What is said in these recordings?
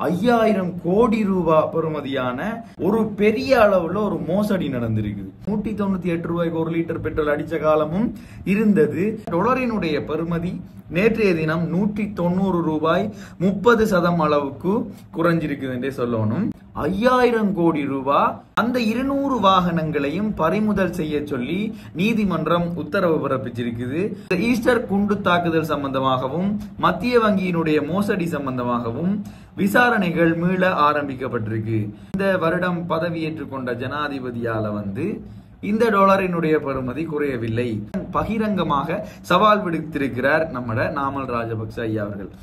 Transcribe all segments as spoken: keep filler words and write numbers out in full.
ஐயாயிரம் கோடி ரூபாய் பெறுமதியான ஒரு பெரிய அளவுல ஒரு மோசடி நடந்திருக்குது. நூற்றி தொண்ணூத்தி எட்டு ரூபாய்க்கு ஒரு லிட்டர் பெட்ரோல் அடிச்ச காலமும் இருந்தது. டாலரினுடைய பெறுமதி நேற்றைய தினம் நூற்றி தொண்ணூறு ரூபாய் முப்பது சதம் அளவுக்கு குறைஞ்சிருக்குது என்றே சொல்லணும். ஐயாயிரம் கோடி ரூபாய் அந்த இருநூறு வாகனங்களையும் பறிமுதல் செய்ய சொல்லி நீதிமன்றம் உத்தரவு பிறப்பிச்சிருக்குது. ஈஸ்டர் குண்டு தாக்குதல் சம்பந்தமாகவும் மத்திய வங்கியினுடைய மோசடி சம்பந்தமாகவும் விசாரணைகள் மீள ஆரம்பிக்கப்பட்டிருக்கு. இந்த வருடம் பதவியேற்றுக் கொண்ட ஜனாதிபதியால வந்து இந்த டாலரினுடைய பெறுமதி குறையவில்லை. பகிரங்கமாக சவால் விடுத்திருக்கிறார் நம்மட நாமல் ராஜபக்ச ஐயா அவர்கள்.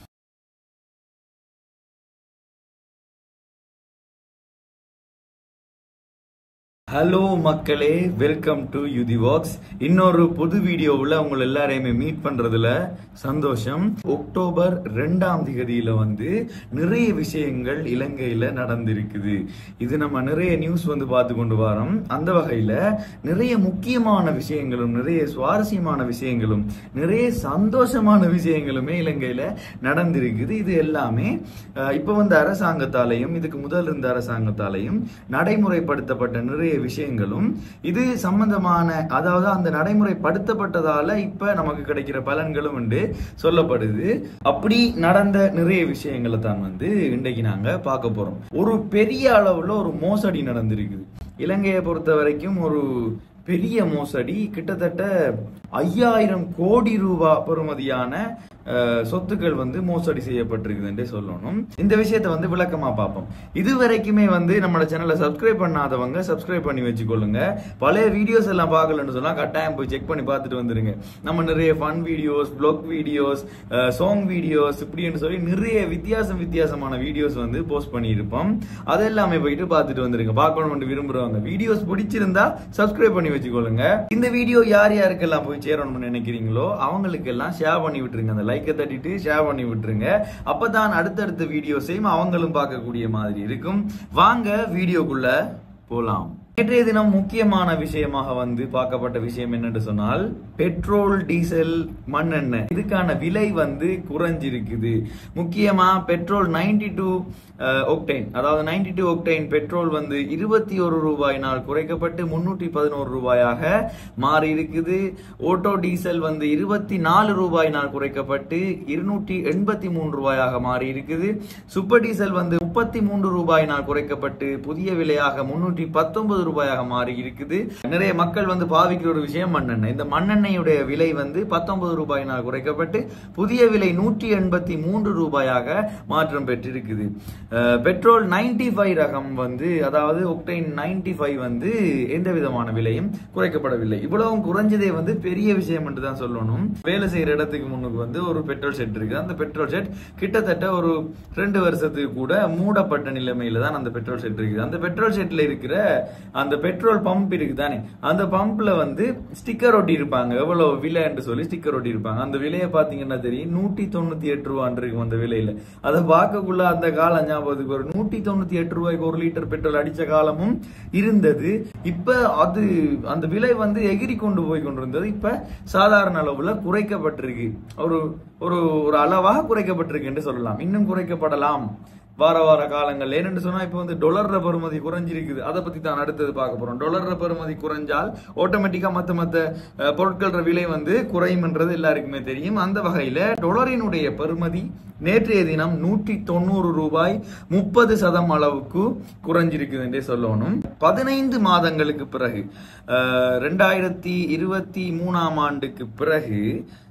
ஹலோ மக்களே, வெல்கம் டு யுதிவாக்ஸ். இன்னொரு புது வீடியோவில் உங்களை எல்லாரையுமே மீட் பண்றதுல சந்தோஷம். அக்டோபர் ரெண்டாம் தேதியில வந்து நிறைய விஷயங்கள் இலங்கையில நடந்திருக்குது. இது நம்ம நிறைய நியூஸ் வந்து பார்த்து கொண்டு வரோம். அந்த வகையில நிறைய முக்கியமான விஷயங்களும் நிறைய சுவாரஸ்யமான விஷயங்களும் நிறைய சந்தோஷமான விஷயங்களுமே இலங்கையில நடந்திருக்குது. இது எல்லாமே இப்ப வந்து அரசாங்கத்தாலையும் இதுக்கு முதல் இருந்த அரசாங்கத்தாலையும் நடைமுறைப்படுத்தப்பட்ட நிறைய விஷயங்களும் இது சம்பந்தமான, அதாவது அந்த நடைமுறைப்படுத்தப்பட்டதால இப்ப நமக்கு கிடைக்கிற பலன்களும் உண்டு சொல்லப்படுது. அப்படி நடந்த நிறைய விஷயங்களை தான் வந்து இன்றைக்கு நாங்க பார்க்க போறோம். ஒரு பெரிய அளவுல ஒரு மோசடி நடந்திருக்குது இலங்கையை பொறுத்த வரைக்கும். ஒரு பெரிய மோசடி, கிட்டத்தட்ட ஐயாயிரம் கோடி ரூபாய் பெறுமதியான சொத்துக்கள் வந்து மோசடி செய்யப்பட்டிருக்குதுன்றே சொல்லணும். இந்த விஷயத்தை வந்து விளக்கமா பார்ப்போம். இது வரைக்குமே வந்து நம்ம சேனலை சப்ஸ்கிரைப் பண்ணாதவங்க சப்ஸ்கிரைப் பண்ணி வச்சுக்கொள்ளுங்க. பழைய வீடியோஸ் எல்லாம் பார்க்கலன்னு சொன்னா கட்டாயம் போய் செக் பண்ணி பார்த்துட்டு வந்துருங்க. நம்ம நிறைய fun videos, blog videos, song videos இப்படின்னு சொல்லி நிறைய வித்தியாசம் வித்தியாசமான வீடியோஸ் வந்து போஸ்ட் பண்ணி இருப்போம். அதெல்லாமே போயிட்டு பார்த்துட்டு வந்துருங்க. பார்க்கணும்னு விரும்புறவங்க வீடியோஸ் பிடிச்சிருந்தா சப்ஸ்கிரைப் பண்ணி வச்சுக்கொள்ளுங்க. இந்த வீடியோ யார் யாருக்கெல்லாம் போய் சேரணும்னு நினைக்கிறீங்களோ அவங்களுக்கு எல்லாம் ஷேர் பண்ணி விட்டுருங்க. அந்த லைக்கை தட்டிட்டு ஷேர் பண்ணி விட்டுருங்க. அப்பதான் அடுத்தடுத்த வீடியோஸையும் அவங்களும் பார்க்கக்கூடிய மாதிரி இருக்கும். வாங்க வீடியோக்குள்ள போலாம். நேற்றைய தினம் முக்கியமான விஷயமாக வந்து பார்க்கப்பட்ட விஷயம் என்னன்னு சொன்னால் பெட்ரோல், டீசல், மண்ணெண்ணெய் இதுக்கான விலை வந்து குறைஞ்சிருக்குது. முக்கியமா பெட்ரோல் நைன்டி டூ ஒக்டைன், அதாவது நைன்டி டூ ஒக்டைன் பெட்ரோல் வந்து இருபத்தி ஒரு ரூபாயினால் குறைக்கப்பட்டு முன்னூற்றி பதினோரு ரூபாயாக மாறி இருக்குது. ஓட்டோ டீசல் வந்து இருபத்தி நாலு ரூபாயினால் குறைக்கப்பட்டு இருநூற்றி எண்பத்தி மூன்று ரூபாயாக மாறி இருக்குது. சூப்பர் டீசல் வந்து முப்பத்தி மூன்று ரூபாயினால் குறைக்கப்பட்டு புதிய விலையாக முன்னூற்றி பத்தொன்பது ரூபாயாக மாறி இருக்குது. நிறைய மக்கள் வந்து பாவிக்கிற ஒரு விஷயம் மண்ணெண்ணெய். இந்த மண்ணெண்ணெயுடைய விலை வந்து பத்தொன்பது ரூபாயினால் குறைக்கப்பட்டு புதிய விலை நூற்றி எண்பத்தி மூன்று ரூபாயாக மாற்றம் பெற்றிருக்குது. பெட்ரோல் நைன்டி ஃபைவ் ரகம் வந்து, அதாவது ஒக்டைன் நைன்டி ஃபைவ் வந்து எந்த விதமான விலையும் குறைக்கப்படவில்லை. இவ்வளவு குறைஞ்சதே வந்து பெரிய விஷயம் என்று தான் சொல்லணும். வேலை செய்யற இடத்துக்கு முன்னுக்கு வந்து ஒரு பெட்ரோல் செட் இருக்கு. அந்த பெட்ரோல் செட் கிட்டத்தட்ட ஒரு ரெண்டு வருஷத்துக்கு கூட மூடப்பட்ட நிலைமையில தான் அந்த பெட்ரோல் செட் இருக்குது. அந்த பெட்ரோல் செட்ல இருக்கிற அந்த பெட்ரோல் பம்ப் இருக்கு தானே, அந்த பம்ப்ல வந்து ஸ்டிக்கர் ஒட்டி இருப்பாங்க. எவ்வளவு விலை என்று சொல்லி ஸ்டிக்கர் ஒட்டி இருப்பாங்க. அந்த விலையை பாத்தீங்கன்னா தெரியும், நூற்றி தொண்ணூத்தி எட்டு ரூபாய் இருக்கும் அந்த விலையில. அதை பார்க்கக்குள்ள அந்த காலம் ஞாபகத்துக்கு ஒரு நூற்றி தொண்ணூத்தி எட்டு ரூபாய்க்கு ஒரு லிட்டர் பெட்ரோல் அடிச்ச காலமும் இருந்தது. இப்ப அது அந்த விலை வந்து எகிரி கொண்டு போய் கொண்டிருந்தது. இப்ப சாதாரண அளவுல குறைக்கப்பட்டிருக்கு. ஒரு ஒரு அளவாக குறைக்கப்பட்டிருக்கு என்று சொல்லலாம். இன்னும் குறைக்கப்படலாம் வார வார காலங்கள். ஏன்னு சொன்னா இப்ப வந்து டொலர்ற பெறுமதி குறைஞ்சிருக்குது. அதை பத்தி தான் அடுத்தது பார்க்க போறோம். டொலர்ற பெறுமதி குறைஞ்சால் ஆட்டோமேட்டிக்கா மத்த மத்த பொருட்கள விலை வந்து குறையும் என்றது எல்லாருக்குமே தெரியும். அந்த வகையில டொலரினுடைய பெறுமதி நேற்றைய தினம் நூற்றி தொண்ணூறு ரூபாய் முப்பது சதம் அளவுக்கு குறைஞ்சிருக்குது என்றே சொல்லணும். பதினைந்து மாதங்களுக்கு பிறகு, ரெண்டாயிரத்தி இருபத்தி மூணாம் ஆண்டுக்கு பிறகு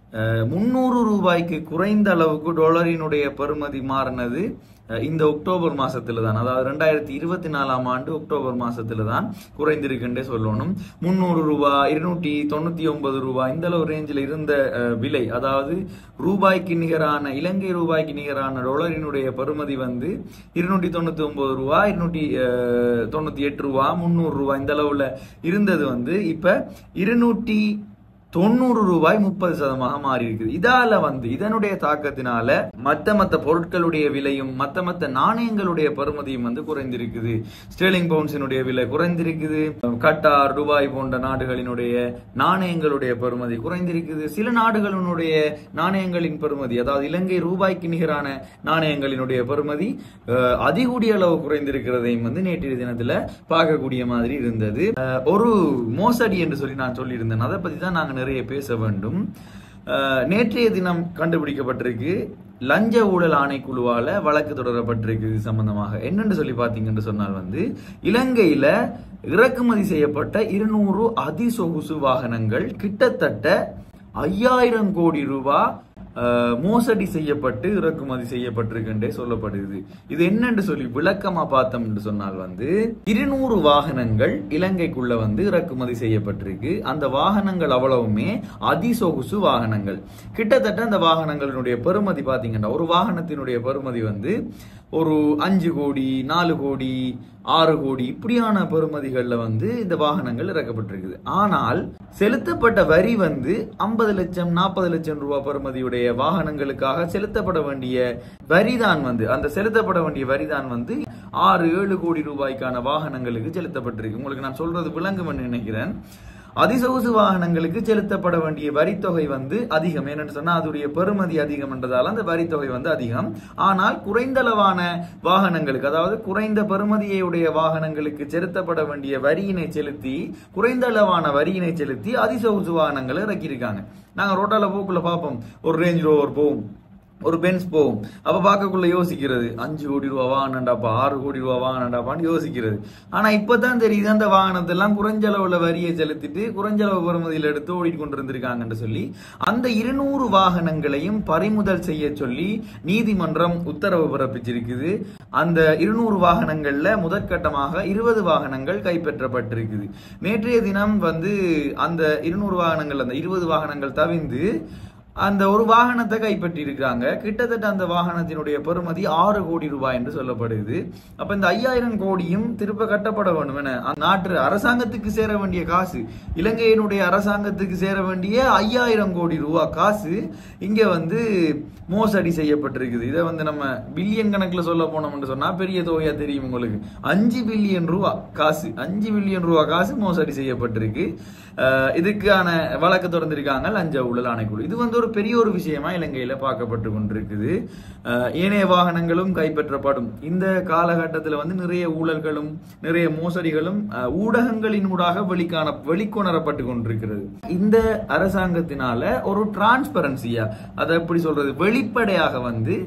முன்னூறு ரூபாய்க்கு குறைந்த அளவுக்கு டாலரினுடைய பெறுமதி மாறினது இந்த அக்டோபர் மாசத்துல தான். அதாவது ரெண்டாயிரத்தி இருபத்தி நாலாம் ஆண்டு அக்டோபர் மாசத்துல தான் குறைந்திருக்குன்றே சொல்லணும். முன்னூறு ரூபாய், இருநூற்றி தொண்ணூத்தி ஒன்பது ரூபாய் இந்த அளவு ரேஞ்சில் இருந்த விலை, அதாவது ரூபாய்க்கு நிகரான, இலங்கை ரூபாய்க்கு நிகரான டாலரினுடைய பெறுமதி வந்து இருநூற்றி தொண்ணூத்தி ஒன்பது ரூபாய், இருநூற்றி தொண்ணூத்தி எட்டு ரூபாய், முன்னூறு ரூபாய் இந்த அளவுல இருந்தது வந்து இப்ப இருநூற்றி தொண்ணூறு ரூபாய் முப்பது சதமாக மாறி இருக்குது. இதால வந்து இதனுடைய தாக்கத்தினால மத்த மத்த பொருட்களுடைய விலையும் மத்த மத்த நாணயங்களுடைய பெறுமதியும் வந்து குறைந்திருக்குது. ஸ்டெர்லிங் பவுண்ட்ஸினுடைய விலை குறைந்திருக்குது. கட்டார், துபாய் போன்ற நாடுகளினுடைய நாணயங்களுடைய பெறுமதி குறைந்திருக்குது. சில நாடுகளினுடைய நாணயங்களின் பெறுமதி, அதாவது இலங்கை ரூபாய்க்கு நிகரான நாணயங்களினுடைய பெறுமதி அதிகூடிய அளவு குறைந்திருக்கிறதையும் வந்து நேற்றைய தினத்துல பார்க்கக்கூடிய மாதிரி இருந்தது. ஒரு மோசடி என்று சொல்லி நான் சொல்லியிருந்தேன். அதை பத்தி தான் நாங்க நிறைய பேச வேண்டும். நேற்றைய தினம் கண்டுபிடிக்கப்பட்டிருக்கு, லஞ்ச ஊழல் ஆணைக்குழுவால வழக்கு தொடரப்பட்டிருக்கு. இது சம்பந்தமாக என்னன்னு சொல்லி பாத்தீங்கன்னு சொன்னால் வந்து இலங்கையில இறக்குமதி செய்யப்பட்ட இருநூறு அதிசொகுசு வாகனங்கள் கிட்டத்தட்ட ஐயாயிரம் கோடி ரூபாய் மோசடி செய்யப்பட்டு இறக்குமதி செய்யப்பட்டிருக்கின்றே சொல்லப்படுது. இது என்னன்னு சொல்லி விளக்கமா பார்த்தோம் என்று சொன்னால் வந்து இருநூறு வாகனங்கள் இலங்கைக்குள்ள வந்து இறக்குமதி செய்யப்பட்டிருக்கு. அந்த வாகனங்கள் அவ்வளவுமே அதிசொகுசு வாகனங்கள். கிட்டத்தட்ட அந்த வாகனங்களினுடைய பெறுமதி பாத்தீங்கன்னா ஒரு வாகனத்தினுடைய பெறுமதி வந்து ஒரு அஞ்சு கோடி, நாலு கோடி, ஆறு கோடி இப்படியான பெறுமதிகள்ல வந்து இந்த வாகனங்கள் இறக்கப்பட்டிருக்குது. ஆனால் செலுத்தப்பட்ட வரி வந்து ஐம்பது லட்சம் நாற்பது லட்சம் ரூபாய் பெறுமதியுடைய வாகனங்களுக்காக செலுத்தப்பட வேண்டிய வரிதான் வந்து அந்த செலுத்தப்பட வேண்டிய வரிதான் வந்து ஆறு ஏழு கோடி ரூபாய்க்கான வாகனங்களுக்கு செலுத்தப்பட்டிருக்கு. உங்களுக்கு நான் சொல்றது விளங்கும் நினைக்கிறேன். அதிசொகுசு வாகனங்களுக்கு செலுத்தப்பட வேண்டிய வரித்தொகை வந்து அதிகம். என்னன்னு சொன்னா அதோடைய பெறுமதி அதிகம் என்றதால அந்த வரித்தொகை வந்து அதிகம். ஆனால் குறைந்தளவான வாகனங்களுக்கு, அதாவது குறைந்த பெறுமதியுடைய வாகனங்களுக்கு செலுத்தப்பட வேண்டிய வரியினை செலுத்தி குறைந்த அளவான வரியினை செலுத்தி அதிசொகுசு வாகனங்களை இறக்கியிருக்காங்க. நாங்க ரோட்டால போக்குள்ள பார்ப்போம், ஒரு ரேஞ்ச் ரோவர் போகும், ஒரு பென்ஸ் போகும். அப்ப பார்க்கக்குள்ள யோசிக்கிறது, அஞ்சு கோடி ரூபா வாங்கினாண்டாப்பா, ஆறு கோடி ரூபா வாங்கினாண்டாப்பான்னு யோசிக்கிறது. ஆனா இப்பதான் தெரியுது அந்த வாகனத்தை எல்லாம் குறைஞ்ச அளவுல வரியை செலுத்திட்டு குறைஞ்ச அளவு பெறுமதியில் எடுத்து ஓடிட்டு கொண்டு இருந்திருக்காங்கன்னு சொல்லி அந்த இருநூறு வாகனங்களையும் பறிமுதல் செய்ய சொல்லி நீதிமன்றம் உத்தரவு பிறப்பிச்சிருக்குது. அந்த இருநூறு வாகனங்கள்ல முதற்கட்டமாக இருபது வாகனங்கள் கைப்பற்றப்பட்டிருக்குது. நேற்றைய தினம் வந்து அந்த இருநூறு வாகனங்கள் அந்த இருபது வாகனங்கள் தவிர்த்து அந்த ஒரு வாகனத்தை கைப்பற்றி இருக்காங்க. கிட்டத்தட்ட அந்த வாகனத்தினுடைய பெறுமதி ஆறு கோடி ரூபாய் என்று சொல்லப்படுது. அப்ப இந்த ஐயாயிரம் கோடியும் திருப்ப கட்டப்பட வேண்டும் என நாட்டு அரசாங்கத்துக்கு சேர வேண்டிய காசு, இலங்கையினுடைய அரசாங்கத்துக்கு சேர வேண்டிய ஐயாயிரம் கோடி ரூபாய் காசு இங்க வந்து மோசடி செய்யப்பட்டிருக்குது. இதை வந்து நம்ம பில்லியன் கணக்குல சொல்ல போனோம்னு சொன்னா பெரிய தொகையா தெரியும் உங்களுக்கு. அஞ்சு பில்லியன் ரூபா காசு அஞ்சு பில்லியன் ரூபா காசு மோசடி செய்யப்பட்டிருக்கு. இதுக்கான வழக்கு தொடர்ந்திருக்காங்க லஞ்ச ஊழல் ஆணைக்குழு. இது வந்து ஒரு பெரிய ஒரு விஷயமா இலங்கையில பார்க்கப்பட்டு கொண்டிருக்குது. ஏனைய வாகனங்களும் கைப்பற்றப்படும். இந்த காலகட்டத்தில் வந்து நிறைய ஊழல்களும் நிறைய மோசடிகளும் ஊடகங்களின் ஊடாக வெளிக்கான வெளிக்கொணரப்பட்டு கொண்டிருக்கிறது. இந்த அரசாங்கத்தினால ஒரு டிரான்ஸ்பரன்சியா, அதை எப்படி சொல்றது, வெளிப்படையாக வந்து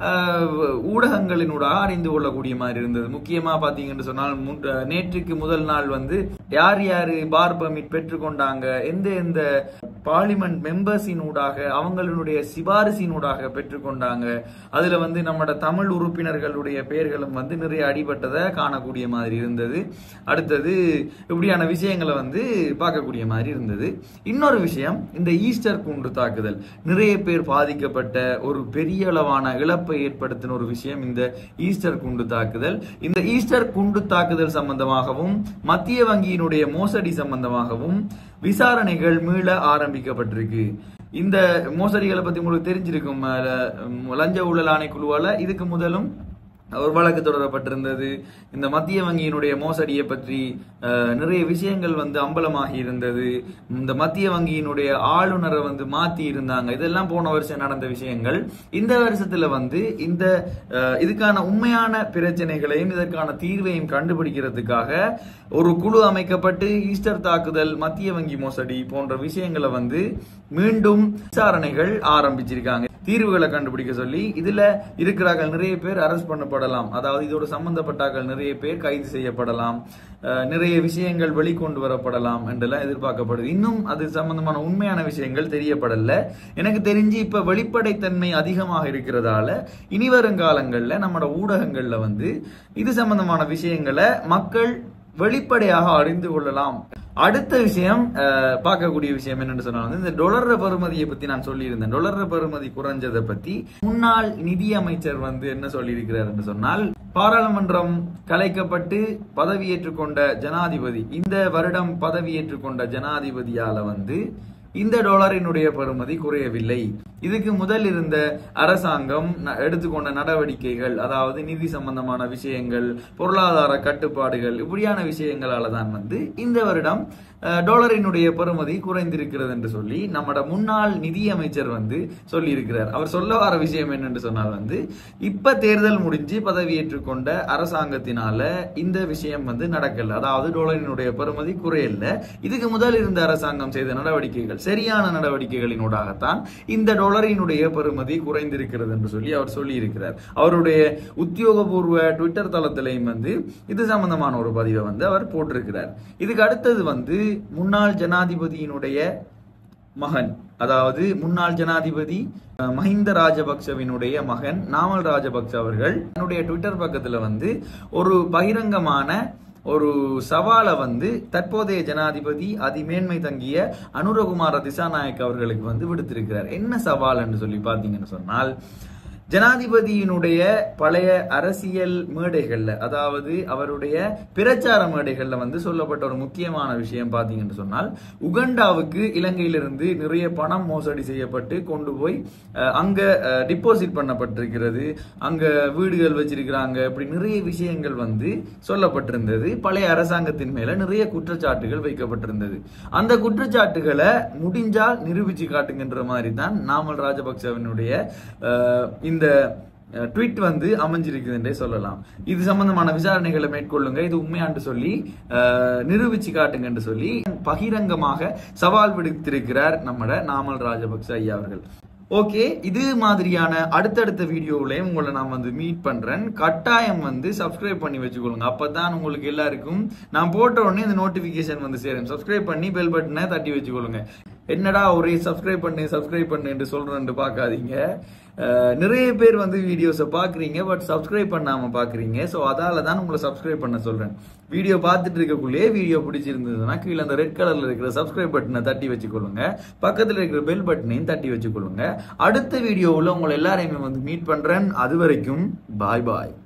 ஊடகங்களினூடாக அறிந்து கொள்ளக்கூடிய மாதிரி இருந்தது. முக்கியமா பாத்தீங்கன்னு சொன்னால் நேற்றுக்கு முதல் நாள் வந்து யார் யாரு பார் பர்மிட் பெற்றுக்கொண்டாங்க, எந்த எந்த பார்லிமெண்ட் மெம்பர்ஸினூடாக அவங்களுடைய சிபாரிசினூடாக பெற்றுக்கொண்டாங்க, அதுல வந்து நம்மட தமிழ் உறுப்பினர்களுடைய பெயர்களும் வந்து நிறைய அடிபட்டதை காணக்கூடிய மாதிரி இருந்தது. அடுத்தது இப்படியான விஷயங்களை வந்து பார்க்கக்கூடிய மாதிரி இருந்தது. இன்னொரு விஷயம், இந்த ஈஸ்டர் குண்டு தாக்குதல் நிறைய பேர் பாதிக்கப்பட்ட ஒரு பெரிய அளவான இழப்பை ஏற்படுத்தின ஒரு விஷயம் இந்த ஈஸ்டர் குண்டு தாக்குதல். இந்த ஈஸ்டர் குண்டு தாக்குதல் சம்பந்தமாகவும் மத்திய வங்கியினுடைய மோசடி சம்பந்தமாகவும் விசாரணைகள் மீள ஆரம்பிக்கப்பட்டிருக்கு. இந்த மோசடிகளை பத்தி உங்களுக்கு தெரிஞ்சிருக்கும். லஞ்ச ஊழல் ஆணைக்குழுவால இதுக்கு முதலும் ஒரு வழக்கு தொடரப்பட்டிருந்தது. இந்த மத்திய வங்கியினுடைய மோசடியை பற்றி நிறைய விஷயங்கள் வந்து அம்பலமாகி இருந்தது. இந்த மத்திய வங்கியினுடைய ஆளுநரை வந்து மாத்தி இருந்தாங்க. இதெல்லாம் போன வருஷம் நடந்த விஷயங்கள். இந்த வருஷத்துல வந்து இந்த இதுக்கான உண்மையான பிரச்சனைகளையும் இதற்கான தீர்வையும் கண்டுபிடிக்கிறதுக்காக ஒரு குழு அமைக்கப்பட்டு ஈஸ்டர் தாக்குதல், மத்திய வங்கி மோசடி போன்ற விஷயங்களை வந்து மீண்டும் விசாரணைகள் ஆரம்பிச்சிருக்காங்க. தீர்வுகளை கண்டுபிடிக்க சொல்லி இதுல இருக்கிறார்கள் நிறைய பேர் அரெஸ்ட் பண்ணப்படலாம். அதாவது இதோட சம்பந்தப்பட்டார்கள் நிறைய பேர் கைது செய்யப்படலாம், நிறைய விஷயங்கள் வெளிக்கொண்டு வரப்படலாம் என்றெல்லாம் எதிர்பார்க்கப்படுது. இன்னும் அது சம்பந்தமான உண்மையான விஷயங்கள் தெரியப்படல. எனக்கு தெரிஞ்சு இப்ப வெளிப்படைத்தன்மை அதிகமாக இருக்கிறதால இனி வரும் காலங்கள்ல நம்மளோட ஊடகங்கள்ல வந்து இது சம்பந்தமான விஷயங்களை மக்கள் வெளிப்படையாக அறிந்து கொள்ளலாம். அடுத்த விஷயம், பார்க்கக்கூடிய விஷயம் என்னன்னு சொன்னா இந்த டொலர் பெறுமதியை பத்தி நான் சொல்லி இருந்தேன். டொலர் பெறுமதி குறைஞ்சதை பத்தி முன்னாள் நிதி அமைச்சர் வந்து என்ன சொல்லி இருக்கிறார் என்று சொன்னால், பாராளுமன்றம் கலைக்கப்பட்டு பதவியேற்றுக் கொண்ட ஜனாதிபதி, இந்த வருடம் பதவியேற்றுக் கொண்ட ஜனாதிபதியால வந்து இந்த டாலரினுடைய பெறுமதி குறையவில்லை. இதுக்கு முதல் இருந்த அரசாங்கம் எடுத்துக்கொண்ட நடவடிக்கைகள், அதாவது நிதி சம்பந்தமான விஷயங்கள், பொருளாதார கட்டுப்பாடுகள், இப்படியான விஷயங்களால தான் வந்து இந்த வருடம் டாலரினுடைய பெறுமதி குறைந்திருக்கிறது என்று சொல்லி நம்மட முன்னாள் நிதியமைச்சர் வந்து சொல்லி இருக்கிறார். அவர் சொல்ல வர விஷயம் என்னென்று சொன்னால் வந்து இப்ப தேர்தல் முடிஞ்சு பதவியேற்றுக் கொண்ட அரசாங்கத்தினால இந்த விஷயம் வந்து நடக்கல, அதாவது டாலரினுடைய பெறுமதி குறையல. இதுக்கு முதல் இருந்த அரசாங்கம் செய்த நடவடிக்கைகள், சரியான நடவடிக்கைகளினூடாகத்தான் இந்த டாலரினுடைய பெறுமதி குறைந்திருக்கிறது என்று சொல்லி அவர் சொல்லி இருக்கிறார். அவருடைய உத்தியோகபூர்வ ட்விட்டர் தளத்திலையும் வந்து இது சம்பந்தமான ஒரு பதிவை வந்து அவர் போட்டிருக்கிறார். இதுக்கு அடுத்தது வந்து முன்னாள் ஜனாதிபதியினுடைய மகன், அதாவது முன்னாள் ஜனாதிபதி மஹிந்த ராஜபக்சவினுடைய மகன் நாமல் ராஜபக்ச அவர்கள் தன்னுடைய ட்விட்டர் பக்கத்துல வந்து ஒரு பகிரங்கமான ஒரு சவாலை வந்து தற்போதைய ஜனாதிபதி அதிமேன்மை தங்கிய அனுரகுமார திசாநாயக் அவர்களுக்கு வந்து விடுத்திருக்கிறார். என்ன சவால் என்று சொல்லி பாத்தீங்கன்னு சொன்னால், ஜனாதிபதியினுடைய பழைய அரசியல் மேடைகள்ல, அதாவது அவருடைய பிரச்சார மேடைகள்ல வந்து சொல்லப்பட்ட ஒரு முக்கியமான விஷயம் பாத்தீங்கன்னு சொன்னால், உகண்டாவுக்கு இலங்கையிலிருந்து நிறைய பணம் மோசடி செய்யப்பட்டு கொண்டு போய் அங்க டிபாசிட் பண்ணப்பட்டிருக்கிறது, அங்க வீடுகள் வச்சிருக்கிறாங்க, இப்படி நிறைய விஷயங்கள் வந்து சொல்லப்பட்டிருந்தது. பழைய அரசாங்கத்தின் மேல நிறைய குற்றச்சாட்டுகள் வைக்கப்பட்டிருந்தது. அந்த குற்றச்சாட்டுகளை முடிஞ்சால் நிரூபிச்சு காட்டுங்கின்ற மாதிரி தான் நாமல் ராஜபக்சவினுடைய இந்த ட்வீட் வந்து அமைஞ்சிருக்குது என்றே சொல்லலாம். இது சம்பந்தமான விசாரணைகளை மேற்கொள்ளுங்க, இது உண்மையாண்டு சொல்லி நிரூபிச்சு காட்டுங்க என்று சொல்லி பகிரங்கமாக சவால் விடுத்திருக்கிறார் நம்மட நாமல் ராஜபக்ச ஐயா அவர்கள். ஓகே, இது மாதிரியான அடுத்தடுத்த வீடியோவிலையும் உங்களை நான் வந்து மீட் பண்றேன். கட்டாயம் வந்து சப்ஸ்கிரைப் பண்ணி வச்சுக்கொள்ளுங்க, அப்பதான் உங்களுக்கு எல்லாருக்கும் நான் போட்ட உடனே இந்த நோட்டிபிகேஷன் வந்து சேரும். சப்ஸ்கிரைப் பண்ணி பெல் பட்டனை தட்டி வச்சுக்கொள்ளுங்க. என்னடா ஒரே சப்ஸ்கிரைப் பண்ணு சப்ஸ்கிரைப் பண்ணு என்று சொல்றேன்னு பாக்காதீங்க. நிறைய பேர் வந்து வீடியோஸை பாக்குறீங்க, பட் சப்ஸ்கிரைப் பண்ணாம பாக்குறீங்க. ஸோ அதால தான் உங்களை சப்ஸ்கிரைப் பண்ண சொல்றேன். வீடியோ பார்த்துட்டு இருக்கக்குள்ளே வீடியோ பிடிச்சிருந்ததுன்னா கீழே அந்த ரெட் கலர்ல இருக்கிற சப்ஸ்கிரைப் பட்டனை தட்டி வச்சுக்கொள்ளுங்க, பக்கத்துல இருக்கிற பெல் பட்டனையும் தட்டி வச்சுக்கொள்ளுங்க. அடுத்த வீடியோவில் உங்களை எல்லாரையுமே வந்து மீட் பண்றேன். அது வரைக்கும் பாய் பாய்.